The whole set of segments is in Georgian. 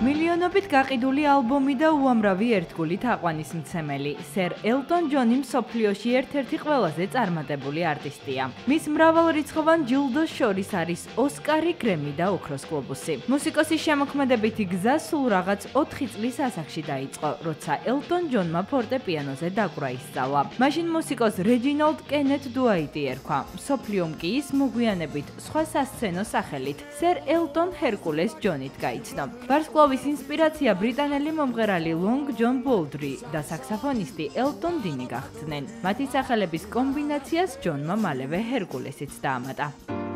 მილიონობით გაყიდული ალბომი და უამრავი ერთგული თაყვანისმცემელი, სერ ელტონ ჯონი მსოფლიოში ერთ-ერთი ყველაზე წარმატებული არტისტია. მის მრავალრიცხოვან ჯილდოს შორის არის ოსკარი, გრემი და ოქროს გლობუსი. მუსიკოსის შემოქმედებითი გზა სულ რაღაც 4 წლის ასაკში დაიწყო, როცა ელტონ ჯონმა ფორტეპიანოზე დაკვრა ისწავლა. მაშინ მუსიკოს რეჯინალდ კენეთ დუაიტი ერქვა, მსოფლიომ კი ის მოგვიანებით სხვა სასცენო სახელით, სერ ელტონ ჰერკულეს ჯონით გაიცნო. ვარსკვლავის ინსპირაცია ბრიტანელი მომღერალი ლონგ ჯონ ბოლდრი და საქსაფონისტი ელტონ დინი გახდნენ. მათი სახელების კომბინაციას ჯონმა მალევე ჰერკულესიც დაამატა.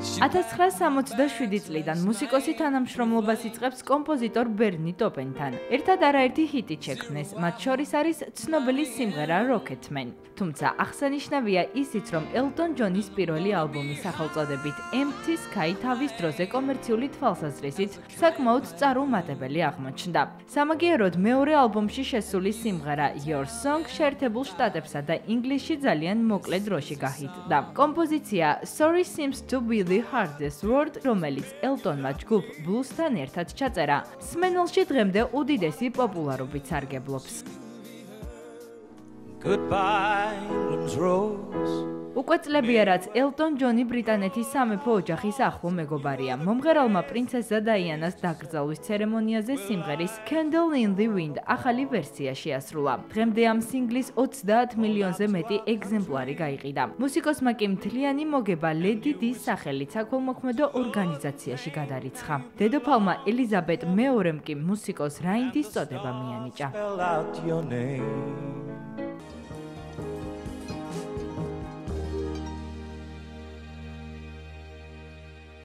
1967 წლიდან მუსიკოსი თანამშრომლობას იწყებს კომპოზიტორ ბერნი ტოპენთან. ერთად არაერთი ჰიტი შექმნეს, მათ შორის არის ცნობილი სიმღერა როკეტმენ. თუმცა აღსანიშნავია ისიც, რომ ელტონ ჯონის პირველი ალბომი სახელწოდებით Empty Sky თავის დროზე კომერციული თვალსაზრისით საკმაოდ წარუმატებელი აღმოჩნდა. სამაგიეროდ მეორე ალბომში შესული სიმღერა Your Song შეერთებულ შტატებსა და ინგლისში ძალიან მოკლე დროში გაჰიტდა. კომპოზიცია Sorry Seems to be the hardest word, რომელიც ელტონმა ჯგუფ ბლუსთან ერთად ჩაწერა, მსმენელში დღემდე უდიდესი პოპულარობით სარგებლობს. უკვე წლებია, რაც ელტონ ჯონი ბრიტანეთის სამეფო ოჯახის ახლო მეგობარია. მომღერალმა პრინცესა დაიანას დაკრძალვის ცერემონიაზე სიმღერის Candle in the Wind ახალი ვერსია შეასრულა. დღემდე ამ სინგლის 30 მილიონზე მეტი ეგზემპლარი გაიყიდა. მუსიკოსმა კი მთლიანი მოგება ლედი დის სახელით საქველმოქმედო ორგანიზაციაში გადარიცხა. დედოფალმა ელიზაბეტ მეორემ კი მუსიკოს რაინდის წოდება მიანიჭა.